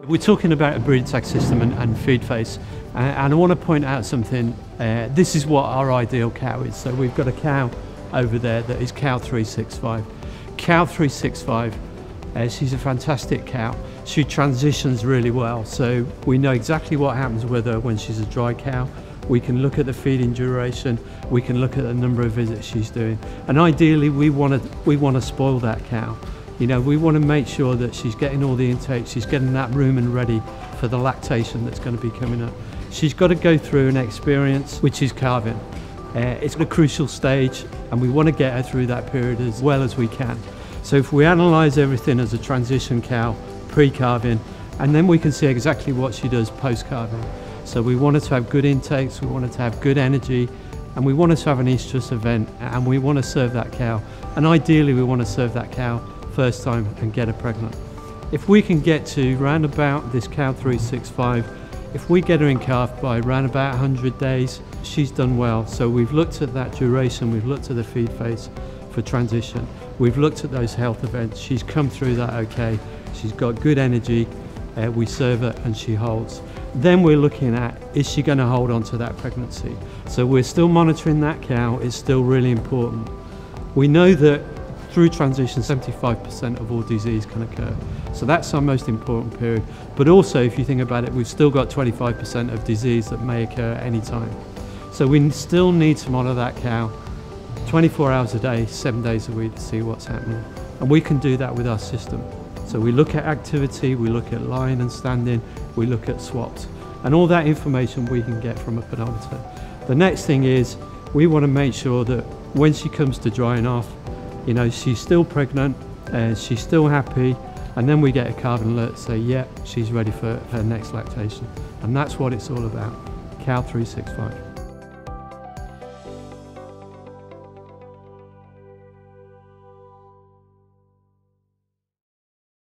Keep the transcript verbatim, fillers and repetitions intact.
We're talking about a breed tag system and, and feed face, uh, and I want to point out something. Uh, this is what our ideal cow is. So we've got a cow over there that is cow three six five. Cow three six five, uh, she's a fantastic cow. She transitions really well, so we know exactly what happens with her when she's a dry cow. We can look at the feeding duration, we can look at the number of visits she's doing, and ideally we want to we want to spoil that cow. You know, we want to make sure that she's getting all the intake, she's getting that rumen ready for the lactation that's going to be coming up. She's got to go through an experience which is calving. Uh, it's a crucial stage, and we want to get her through that period as well as we can. So if we analyse everything as a transition cow, pre-calving, and then we can see exactly what she does post-calving. So we want her to have good intakes, we want her to have good energy, and we want her to have an estrus event, and we want to serve that cow. And ideally we want to serve that cow first time and get her pregnant. If we can get to round about this cow three six five, if we get her in calf by round about one hundred days, she's done well. So we've looked at that duration, we've looked at the feed phase for transition, we've looked at those health events, she's come through that okay, she's got good energy, uh, we serve her and she holds. Then we're looking at, is she going to hold on to that pregnancy? So we're still monitoring that cow, it's still really important. We know that through transition, seventy-five percent of all disease can occur. So that's our most important period. But also, if you think about it, we've still got twenty-five percent of disease that may occur at any time. So we still need to monitor that cow twenty-four hours a day, seven days a week to see what's happening. And we can do that with our system. So we look at activity, we look at lying and standing, we look at swaps. And all that information we can get from a pedometer. The next thing is, we want to make sure that when she comes to drying off, you know, she's still pregnant, and she's still happy, and then we get a calving alert, say, yeah, she's ready for her next lactation. And that's what it's all about, cow three six five.